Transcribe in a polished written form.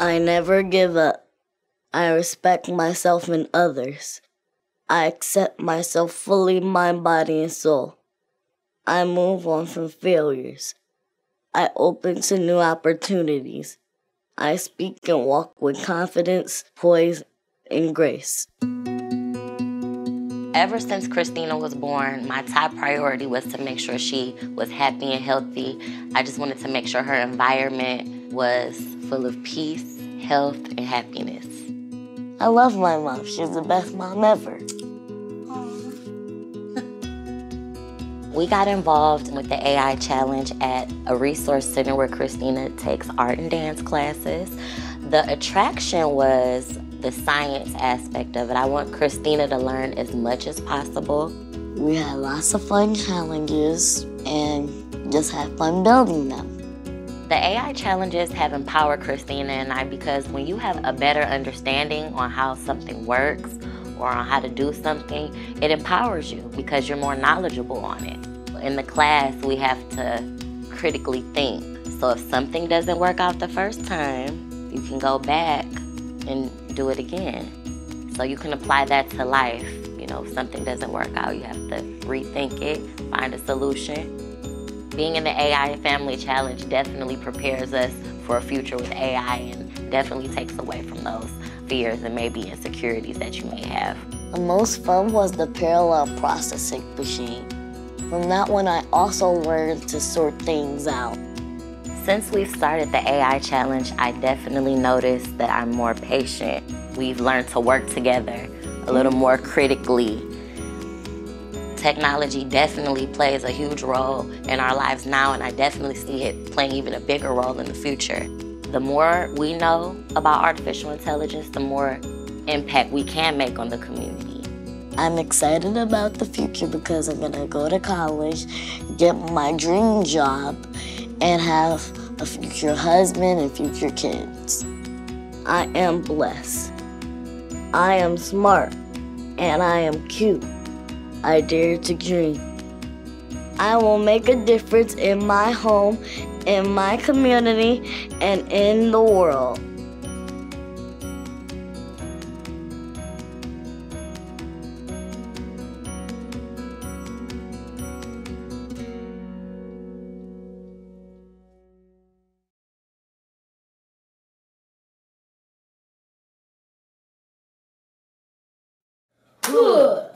I never give up. I respect myself and others. I accept myself fully, mind, body, and soul. I move on from failures. I open to new opportunities. I speak and walk with confidence, poise, and grace. Ever since Christina was born, my top priority was to make sure she was happy and healthy. I just wanted to make sure her environment was full of peace, health, and happiness. I love my mom. She's the best mom ever. We got involved with the AI Challenge at a resource center where Christina takes art and dance classes. The attraction was the science aspect of it. I want Christina to learn as much as possible. We had lots of fun challenges and just had fun building them. The AI challenges have empowered Christina and I because when you have a better understanding on how something works or on how to do something, it empowers you because you're more knowledgeable on it. In the class, we have to critically think. So if something doesn't work out the first time, you can go back and do it again. So you can apply that to life. You know, if something doesn't work out, you have to rethink it, find a solution. Being in the AI Family Challenge definitely prepares us for a future with AI and definitely takes away from those fears and maybe insecurities that you may have. The most fun was the parallel processing machine. From that one, I also learned to sort things out. Since we've started the AI Challenge, I definitely noticed that I'm more patient. We've learned to work together a little more critically. Technology definitely plays a huge role in our lives now, and I definitely see it playing even a bigger role in the future. The more we know about artificial intelligence, the more impact we can make on the community. I'm excited about the future because I'm gonna go to college, get my dream job, and have a future husband and future kids. I am blessed. I am smart, and I am cute. I dare to dream. I will make a difference in my home, in my community, and in the world. Good.